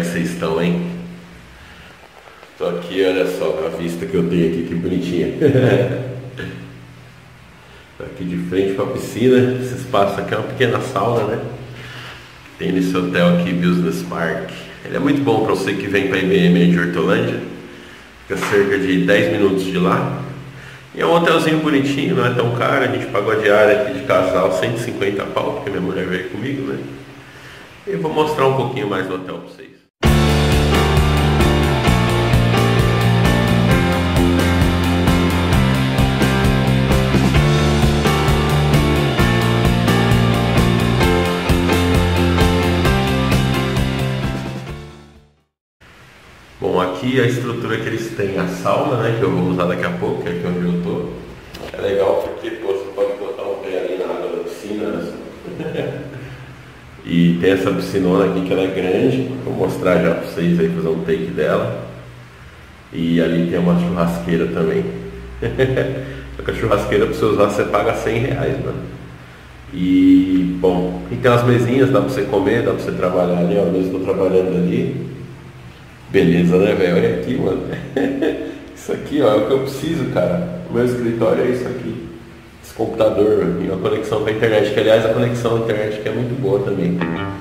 que vocês estão, hein? Tô aqui, olha só a vista que eu tenho aqui, que bonitinha. Tô aqui de frente para a piscina. Esse espaço aqui é uma pequena sauna, né? Tem nesse hotel aqui, Business Park. Ele é muito bom para você que vem para a IBM de Hortolândia. Fica cerca de 10 minutos de lá. E é um hotelzinho bonitinho, não é tão caro. A gente pagou a diária aqui de casal 150 pau, porque minha mulher veio comigo, né? E eu vou mostrar um pouquinho mais do hotel para vocês. Bom, aqui a estrutura que eles têm, a sauna, né, que eu vou usar daqui a pouco, que é aqui onde eu tô. É legal porque você pode botar um pé ali na água da piscina, né? E tem essa piscinona aqui que ela é grande, vou mostrar já pra vocês aí, fazer um take dela. E ali tem uma churrasqueira também. Só que a churrasqueira pra você usar você paga 100 reais, mano. E, bom, e tem umas mesinhas, dá pra você comer, dá pra você trabalhar ali, ó, eu mesmo tô trabalhando ali. Beleza, né, velho? Olha aqui, mano. Isso aqui, ó, é o que eu preciso, cara. O meu escritório é isso aqui. Esse computador e uma conexão com a internet, que aliás a conexão à internet aqui é muito boa também.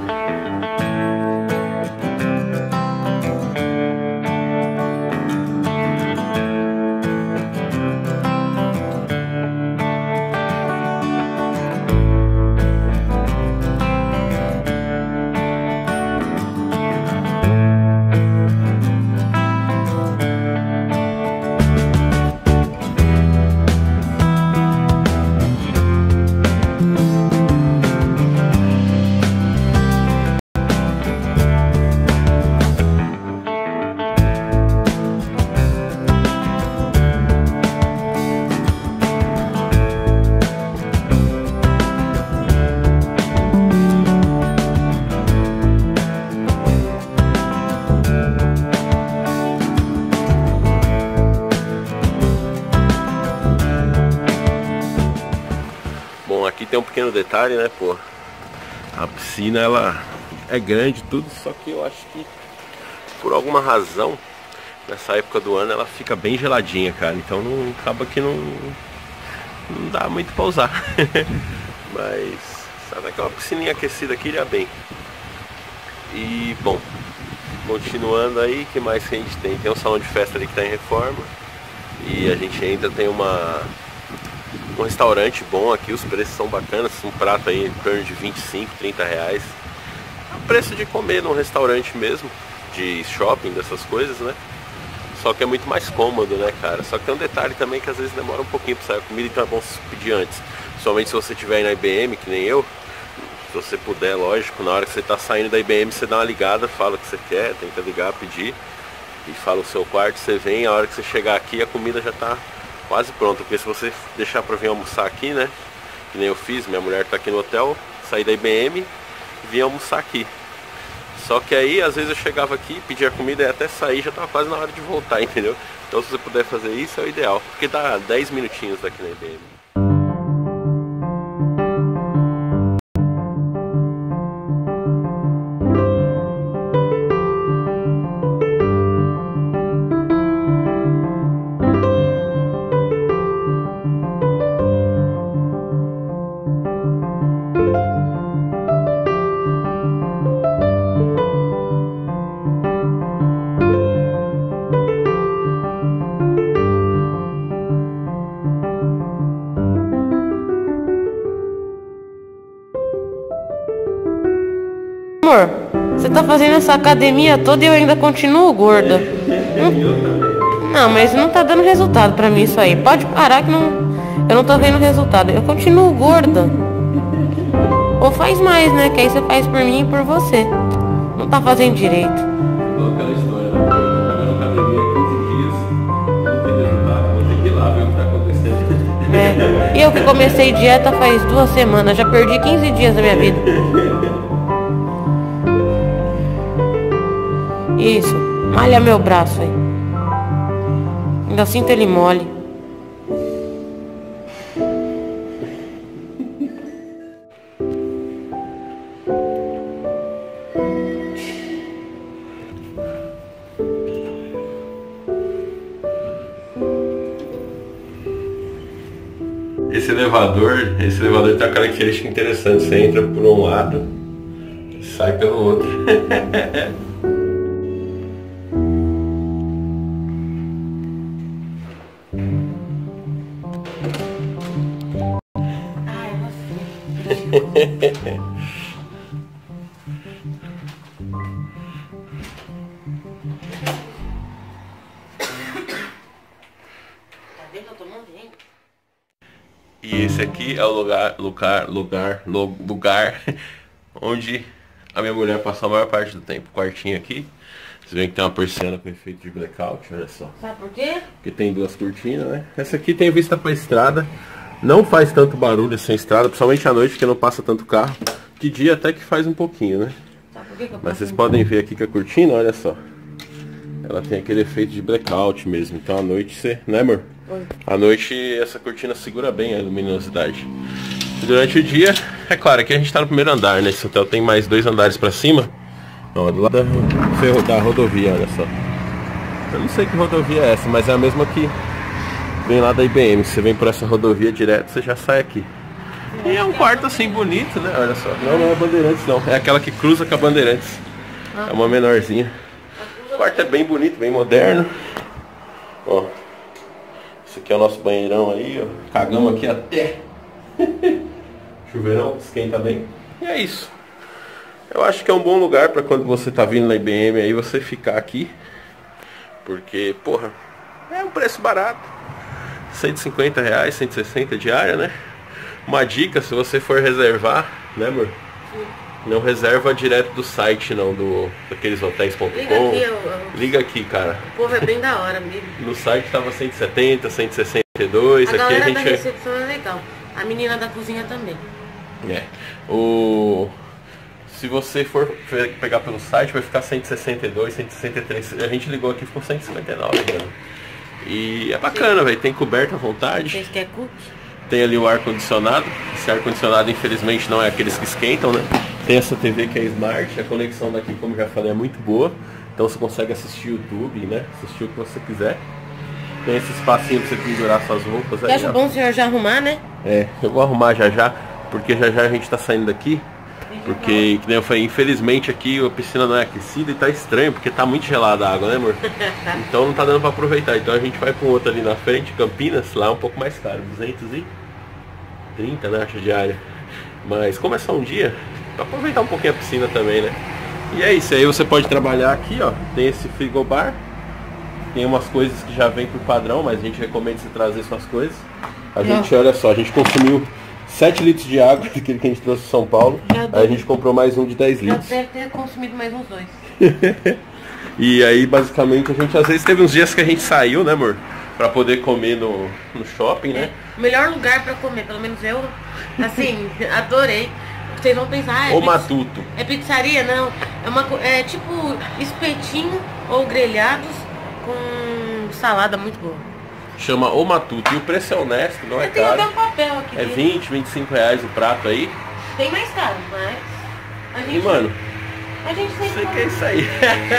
Bom, aqui tem um pequeno detalhe, né, pô. A piscina, ela é grande tudo, só que eu acho que por alguma razão, nessa época do ano, ela fica bem geladinha, cara. Então não acaba que não dá muito pra usar. Mas, sabe, aquela piscininha aquecida aqui já bem. E, bom, continuando aí, o que mais que a gente tem? Tem um salão de festa ali que tá em reforma. E a gente ainda tem um restaurante bom aqui, os preços são bacanas, um prato aí em torno de 25, 30 reais. É o preço de comer num restaurante mesmo, de shopping, dessas coisas, né? Só que é muito mais cômodo, né, cara? Só que tem um detalhe também que às vezes demora um pouquinho pra sair a comida, então é bom se pedir antes. Somente se você estiver na IBM, que nem eu, se você puder, lógico, na hora que você tá saindo da IBM, você dá uma ligada, fala o que você quer, tenta ligar, pedir, e fala o seu quarto, você vem, a hora que você chegar aqui a comida já tá quase pronto, porque se você deixar pra vir almoçar aqui, né, que nem eu fiz, minha mulher tá aqui no hotel, saí da IBM e vim almoçar aqui. Só que aí, às vezes eu chegava aqui, pedia comida e até sair, já tava quase na hora de voltar, entendeu? Então se você puder fazer isso é o ideal, porque dá 10 minutinhos daqui na IBM. Amor, você tá fazendo essa academia toda e eu ainda continuo gorda. Não, mas não tá dando resultado pra mim isso aí. Pode parar que eu não tô vendo resultado. Eu continuo gorda. Ou faz mais, né? Que aí você faz por mim e por você. Não tá fazendo direito. Aquela história, né? Eu tô fazendo academia há 15 dias, não tem resultado, vou ter que ir lá ver o que tá acontecendo. É. E eu que comecei dieta faz 2 semanas, já perdi 15 dias da minha vida. Isso, malha meu braço aí. Ainda sinto ele mole. esse elevador tem uma característica interessante. Você entra por um lado e sai pelo outro. E esse aqui é o lugar onde a minha mulher passa a maior parte do tempo. Quartinho aqui. Vocês veem que tem uma persiana com efeito de blackout, olha só. Sabe por quê? Porque tem duas cortinas, né? Essa aqui tem vista pra estrada. Não faz tanto barulho sem estrada, principalmente à noite, porque não passa tanto carro. De dia até que faz um pouquinho, né? Sabe por quê que eu Mas vocês podem ver aqui que a cortina, olha só. Ela tem aquele efeito de blackout mesmo. Então à noite você... Né, amor? Oi. À noite essa cortina segura bem a luminosidade. E durante o dia, é claro, aqui a gente tá no primeiro andar, né? Esse hotel tem mais 2 andares pra cima. Ó, do lado da rodovia, olha só. Eu não sei que rodovia é essa, mas é a mesma que vem lá da IBM. Você vem por essa rodovia direto, você já sai aqui. E é um quarto assim bonito, né? Olha só. Não é a Bandeirantes não. É aquela que cruza com a Bandeirantes. É uma menorzinha. O quarto é bem bonito, bem moderno. Ó. Esse aqui é o nosso banheirão aí, ó. Cagamos aqui até. Chuveirão, esquenta bem. E é isso. Eu acho que é um bom lugar para quando você tá vindo na IBM aí, você ficar aqui. Porque, porra, é um preço barato. R$150, 160 diária, né? Uma dica, se você for reservar, né, amor? Sim. Não reserva direto do site, não, daqueles hotéis.com. Liga aqui, cara. O povo é bem da hora mesmo. No site tava 170, 162. A aqui galera a gente da recepção é legal. A menina da cozinha também. É. Se você for pegar pelo site, vai ficar 162, 163. A gente ligou aqui, ficou 159, mano. E é bacana, velho. Tem coberta à vontade. Vocês querem cookie? Tem ali o ar-condicionado. Esse ar-condicionado, infelizmente, não é aqueles que esquentam, né? Tem essa TV que é Smart. A conexão daqui, como já falei, é muito boa. Então você consegue assistir YouTube, né? Assistir o que você quiser. Tem esse espacinho pra você pendurar suas roupas. Eu acho bom o senhor já arrumar, né? É, eu vou arrumar já, porque já a gente tá saindo daqui. Porque, que nem eu falei, infelizmente aqui a piscina não é aquecida e tá estranho, porque tá muito gelada a água, né, amor? Então não tá dando pra aproveitar. Então a gente vai pra um outro ali na frente, Campinas, lá é um pouco mais caro, 230, né, acho, diária. Mas como é só um dia, pra aproveitar um pouquinho a piscina também, né? E é isso, aí você pode trabalhar aqui, ó, tem esse frigobar. Tem umas coisas que já vem por padrão, mas a gente recomenda você trazer suas coisas. A gente, olha só, a gente consumiu 7 litros de água daquele que a gente trouxe de São Paulo. Aí a gente comprou mais um de 10 litros. Já deve ter consumido mais uns 2. E aí basicamente a gente, às vezes teve uns dias que a gente saiu, né, amor? Pra poder comer no shopping, né? O melhor lugar pra comer, pelo menos eu, assim, adorei. Vocês vão pensar, O Matuto. É pizzaria? Não. É tipo espetinho ou grelhados com salada muito boa. Chama O Matuto. E o preço é honesto, não é caro. Tem até um papel aqui. É 20, 25 reais o prato aí. Tem mais caro, mas... E, mano, a gente sempre... Você quer isso aí.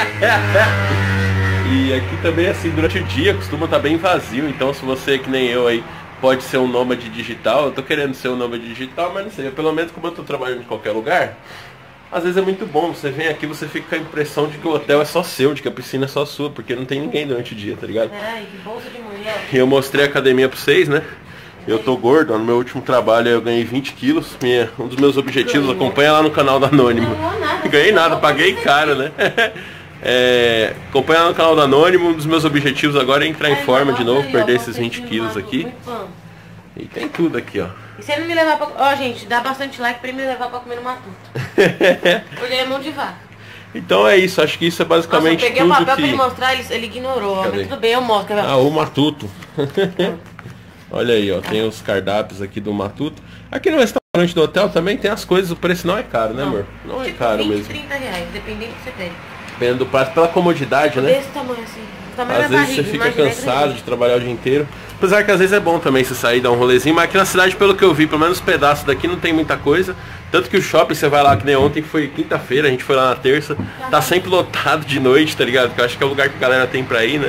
E aqui também, assim, durante o dia costuma estar bem vazio. Então se você, que nem eu aí, pode ser um nômade digital. Eu tô querendo ser um nômade digital, mas não sei. Pelo menos como eu tô trabalhando em qualquer lugar, às vezes é muito bom. Você vem aqui, você fica com a impressão de que o hotel é só seu, de que a piscina é só sua, porque não tem ninguém durante o dia, tá ligado? Ai, que bolsa de mulher. E eu mostrei a academia pra vocês, né? Eu tô gordo, ó, no meu último trabalho eu ganhei 20 quilos. Um dos meus objetivos, acompanha lá no canal da Anônimo. Não Ganhei nada, paguei caro, né? Acompanha lá no canal da Anônimo. Um dos meus objetivos agora é entrar em forma de novo, perder esses 20 quilos aqui. E tem tudo aqui, ó. E se ele me levar pra... Ó, gente, dá bastante like pra ele me levar pra comer no Matuto. Porque ele é mão de vaca. Então é isso, acho que isso é basicamente tudo. Eu peguei o papel pra ele mostrar, ele ignorou. Mas tudo bem, eu mostro. O Matuto. Olha aí, ó, tem os cardápios aqui do Matuto. Aqui no restaurante do hotel também tem as coisas, o preço não é caro, né, amor? Não é caro 20, mesmo. 30 reais, dependendo do que você pede. Dependendo do prazo, pela comodidade, né? Desse tamanho assim. Às vezes você fica cansado de trabalhar o dia inteiro. Apesar que às vezes é bom também você sair e dar um rolezinho. Mas aqui na cidade, pelo que eu vi, pelo menos os pedaços daqui não tem muita coisa. Tanto que o shopping, você vai lá, que nem ontem, que foi quinta-feira, a gente foi lá na terça. Tá sempre lotado de noite, tá ligado? Que eu acho que é o lugar que a galera tem pra ir, né?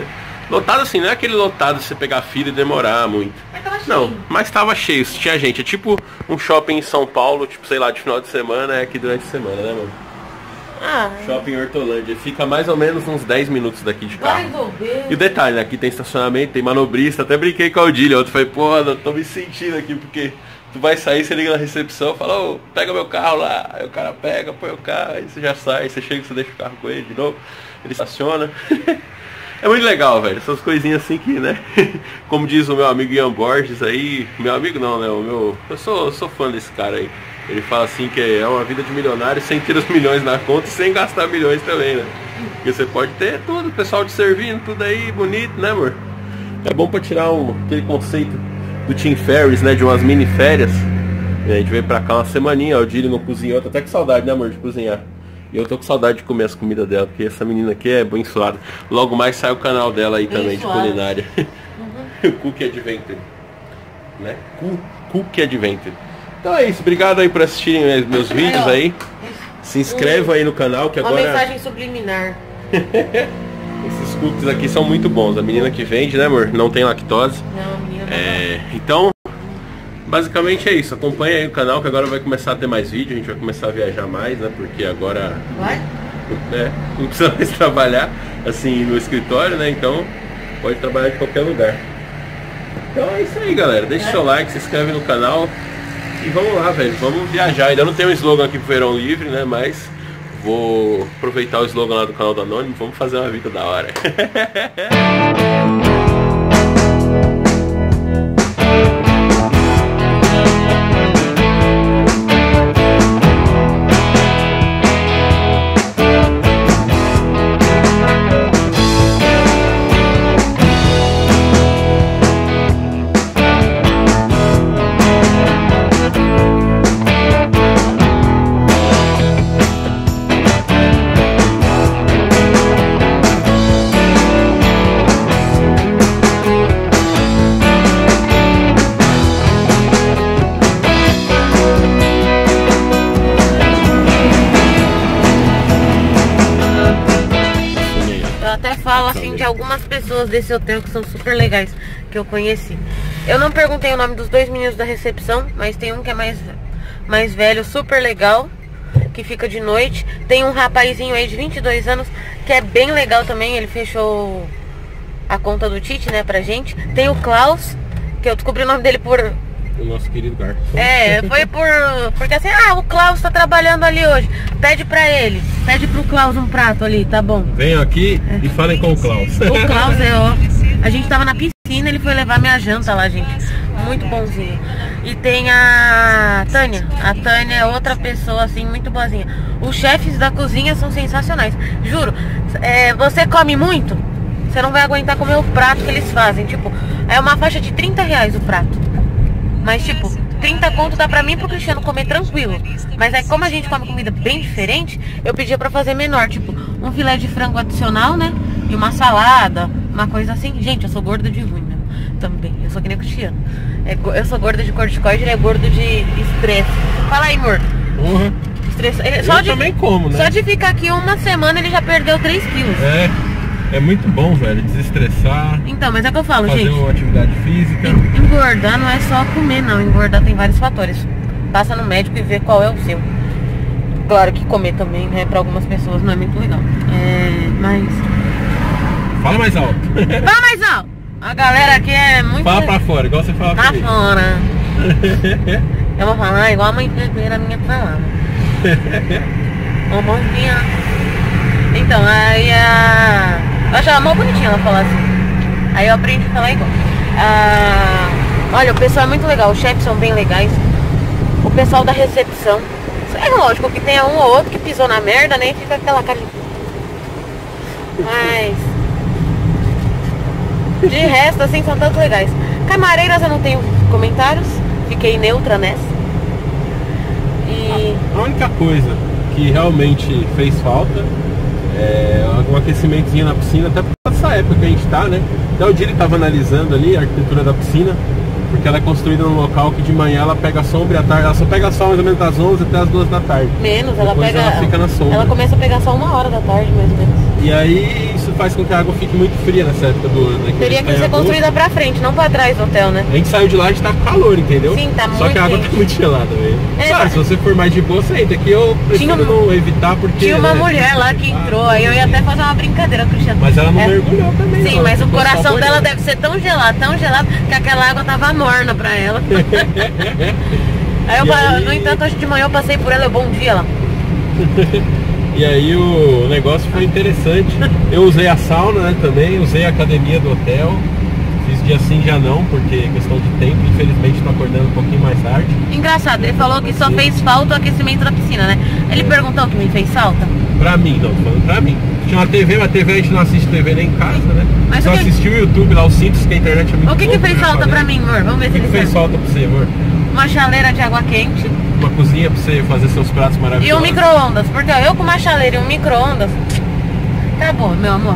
Lotado assim, não é aquele lotado de você pegar fila e demorar muito. Mas tava cheio. Não, mas tava cheio, tinha gente. É tipo um shopping em São Paulo, tipo, sei lá, de final de semana, é aqui durante a semana, né, mano? Ah, Shopping Hortolândia. Fica mais ou menos uns 10 minutos daqui de vai carro. resolver. E o detalhe, né? Aqui tem estacionamento, tem manobrista. Até brinquei com a Odília. Outro falei, pô, eu tô me sentindo aqui, porque tu vai sair, você liga na recepção, fala, ô, pega meu carro lá. Aí o cara pega, põe o carro, aí você já sai, você chega, você deixa o carro com ele de novo. Ele estaciona. É muito legal, velho. Essas coisinhas assim que, né? Como diz o meu amigo Ian Borges aí. Meu amigo não, né? Eu sou fã desse cara aí. Ele fala assim que é uma vida de milionário sem ter os milhões na conta e sem gastar milhões também, né? Porque você pode ter tudo, o pessoal te servindo, tudo aí bonito, né, amor? É bom pra tirar aquele conceito do Tim Ferriss, né? De umas mini férias. A gente veio pra cá uma semaninha, o Dili não cozinhou, tô até com saudade, né, amor, de cozinhar. E eu tô com saudade de comer as comidas dela, porque essa menina aqui é abençoada. Logo mais sai o canal dela aí também, de culinária. O Cook Adventure. Né? Cook Adventure. Então é isso, obrigado aí por assistirem meus vídeos aí. Se inscrevam aí no canal que agora... Uma mensagem subliminar. Esses cookies aqui são muito bons. A menina que vende, né, amor? Não tem lactose. Não, menina não. Então, basicamente é isso. Acompanha aí o canal que agora vai começar a ter mais vídeo. A gente vai começar a viajar mais, né? Porque agora... Vai? Não precisa mais trabalhar assim no escritório, né? Então pode trabalhar de qualquer lugar. Então é isso aí, galera. Deixa seu like, se inscreve no canal. E vamos lá, velho. Vamos viajar. Ainda não tem um slogan aqui pro Verão Livre, né? Mas vou aproveitar o slogan lá do canal do Anônimo. Vamos fazer uma vida da hora. Falo assim de algumas pessoas desse hotel que são super legais, que eu conheci. Eu não perguntei o nome dos dois meninos da recepção, mas tem um que é mais velho, super legal, que fica de noite. Tem um rapazinho aí de 22 anos que é bem legal também, ele fechou a conta do Tite, né, pra gente. Tem o Klaus, que eu descobri o nome dele por... O nosso querido garçom. Foi porque assim, o Klaus tá trabalhando ali hoje. Pede pra ele. Pede pro Klaus um prato ali, tá bom. Venham aqui e falem com o Klaus. O Klaus a gente tava na piscina, ele foi levar minha janta lá, gente. Muito bonzinho. E tem a Tânia. A Tânia é outra pessoa, assim, muito boazinha. Os chefes da cozinha são sensacionais. Juro, você come muito, você não vai aguentar comer o prato que eles fazem. Tipo, é uma faixa de R$30 o prato. Mas tipo, 30 conto dá pra mim e pro Cristiano comer tranquilo. Mas aí como a gente come comida bem diferente, eu pedia pra fazer menor. Tipo, um filé de frango adicional, né? E uma salada, uma coisa assim. Gente, eu sou gorda de ruim mesmo. Também, eu sou que nem o Cristiano. Eu sou gorda de corticoide, ele é gordo de estresse. Fala aí, amor. Uhum. Eu também como, né? Só de ficar aqui uma semana ele já perdeu 3 quilos. É muito bom, velho, desestressar. Então, mas é o que eu falo, gente. Fazer uma atividade física. Engordar não é só comer, não. Engordar tem vários fatores. Passa no médico e vê qual é o seu. Claro que comer também, né, pra algumas pessoas não é muito legal. Mas... Fala mais alto. Fala mais alto! A galera aqui é muito... Fala pra fora, igual você fala pra fora. Eu vou falar igual a mãe enfermeira minha falava. Amorzinha. Então, aí eu achava mó bonitinha ela falar assim. Aí eu aprendi a falar igual. Olha, o pessoal é muito legal, os chefes são bem legais. O pessoal da recepção. É lógico que tem um ou outro que pisou na merda, né? E fica aquela cara. Mas de resto, assim, são todos legais. Camareiras eu não tenho comentários. Fiquei neutra nessa. E a única coisa que realmente fez falta um aquecimentozinho na piscina, até por essa época que a gente tá, né? Até o dia ele tava analisando ali a arquitetura da piscina, porque ela é construída num local que de manhã ela pega sombra e à tarde ela só pega sol mais ou menos das 11 até as 2 da tarde. Menos, ela fica na sombra. Ela começa a pegar só 1 hora da tarde, mais ou menos. E aí isso faz com que a água fique muito fria nessa época do ano, né? Teria que ser construída pra frente, não pra trás do hotel, né? A gente saiu de lá, a gente tá com calor, entendeu? Sim, tá muito Só que a água quente. tá muito gelada, velho. Claro, se você for mais de boa, você entra. Aqui eu prefiro não evitar porque... Tinha uma mulher lá que entrou, aí eu ia até fazer uma brincadeira, Cristiano. Mas ela não mergulhou também. Sim, não. mas o Ficou só coração dela boiando. deve ser tão gelado, que aquela água tava morna pra ela. No entanto, hoje de manhã eu passei por ela, bom dia lá. E aí o negócio foi interessante. Eu usei a sauna, né, também, usei a academia do hotel. Fiz dia sim, já não, porque questão de tempo, infelizmente tô acordando um pouquinho mais tarde. Engraçado, ele falou que só fez falta o aquecimento da piscina, né? Ele perguntou o que me fez falta? Pra mim, não, tô falando pra mim. Tinha uma TV, mas a TV a gente não assiste TV nem em casa, né? Mas só assistiu o YouTube lá, o Simples, que a internet é muito O que boa, fez eu já falta falei. pra mim, amor? Vamos ver se O que ele fez sabe. falta pra você, amor? Uma chaleira de água quente Uma cozinha pra você fazer seus pratos e maravilhosos. um micro-ondas. Porque eu com uma chaleira e um micro-ondas, tá bom, meu amor.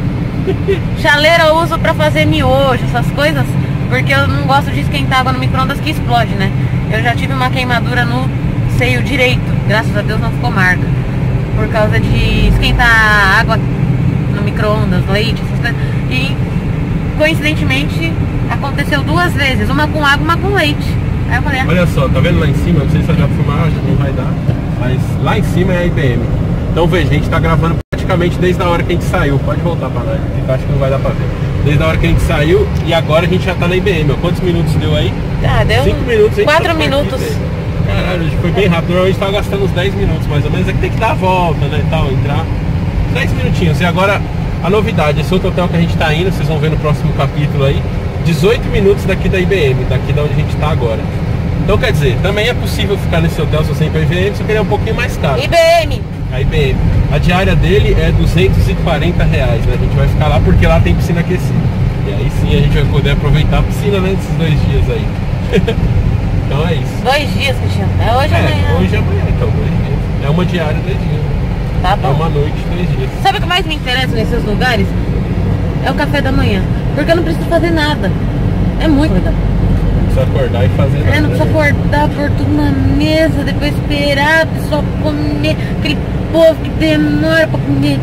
Chaleira eu uso pra fazer miojo, essas coisas, porque eu não gosto de esquentar água no micro-ondas que explode, né? Eu já tive uma queimadura no seio direito, graças a Deus não ficou marca, por causa de esquentar água no micro-ondas, leite, essas coisas. E coincidentemente aconteceu 2 vezes, uma com água, uma com leite. Aí eu falei, Olha só, tá vendo lá em cima? Não sei se vai dar pra filmar, acho que não vai dar. Mas lá em cima é a IBM. Então veja, a gente tá gravando praticamente desde a hora que a gente saiu. Pode voltar pra nós, porque eu acho que não vai dar pra ver. Desde a hora que a gente saiu e agora a gente já tá na IBM. Ó. Quantos minutos deu aí? deu 5 minutos. A gente 4 tá por minutos. aqui, velho. Caralho, a gente foi bem rápido. Normalmente tava gastando uns 10 minutos mais ou menos. É que tem que dar a volta, né, e tal, entrar. 10 minutinhos. E agora, a novidade, esse outro hotel que a gente tá indo, vocês vão ver no próximo capítulo aí, 18 minutos daqui da IBM, daqui da onde a gente tá agora. Então quer dizer, também é possível ficar nesse hotel se você ir pra IBM, só que ele é um pouquinho mais caro. IBM! A IBM. A diária dele é R$240, né? A gente vai ficar lá porque lá tem piscina aquecida. E aí sim a gente vai poder aproveitar a piscina, né, nesses 2 dias aí. Então é isso. 2 dias, Cristiano. É hoje e amanhã. Hoje e amanhã, então 2 dias. É uma diária, 2 dias. Tá É bom. uma noite, 2 dias. Sabe o que mais me interessa nesses lugares? É o café da manhã. Porque eu não preciso fazer nada. É muito legal. Precisa acordar e fazer nada, Não precisa né? acordar, pôr tudo na mesa, depois esperar a pessoa comer. Aquele povo que demora pra comer.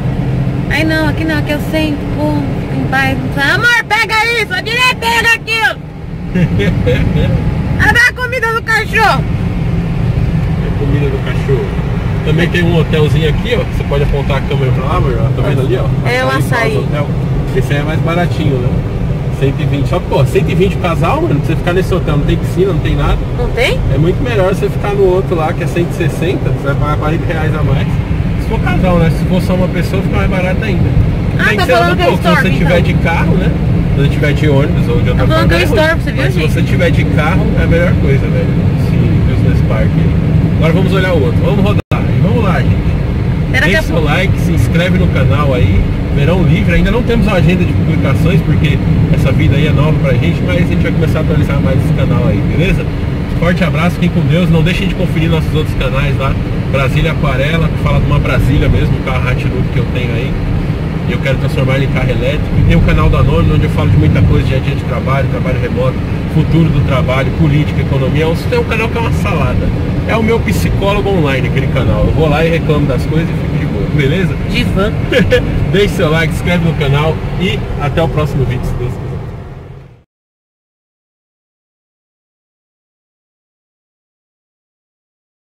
Aí não, aqui eu sento, como, fico em paz. Amor, pega isso, a direita pega aquilo. Dá a comida do cachorro. É comida do cachorro. Também tem um hotelzinho aqui, ó. Que você pode apontar a câmera pra lá, amor. Tá vendo ali, ó? É o açaí. Hotel. Esse aí é mais baratinho, né? 120. Só que, pô, 120 pro casal, mano. Pra você ficar nesse hotel, não tem piscina, não tem nada. Não tem? É muito melhor você ficar no outro lá, que é 160. Você vai pagar R$40 a mais. Se for casal, né? Se for só uma pessoa, fica mais barato ainda. Ah, Tem tá que ser falando um que é pouco. Se Storm, você tiver então. de carro, né? Se você tiver de ônibus ou de outra Tá falando forma, que é ruim. Storm, você viu, Mas gente? se você tiver de carro, é a melhor coisa, velho. Esse Business Park aí. Agora vamos olhar o outro. Vamos rodar. Vamos lá, gente. Será que Deixa seu like, se inscreve no canal aí. Verão livre. Ainda não temos uma agenda de publicações, porque essa vida aí é nova pra gente, mas a gente vai começar a atualizar mais esse canal aí, beleza? Forte abraço, fiquem com Deus. Não deixem de conferir nossos outros canais lá. Brasília Aquarela, que fala de uma Brasília mesmo, um carro Hatchback que eu tenho aí. E eu quero transformar ele em carro elétrico. E tem o canal da Anônimo, onde eu falo de muita coisa, dia a dia de trabalho, trabalho remoto, futuro do trabalho, política, economia. Tem um canal que é uma salada. É o meu psicólogo online, aquele canal. Eu vou lá e reclamo das coisas e fico de boa, beleza? Divã. Deixe seu like, se inscreve no canal e até o próximo vídeo, se Deus quiser.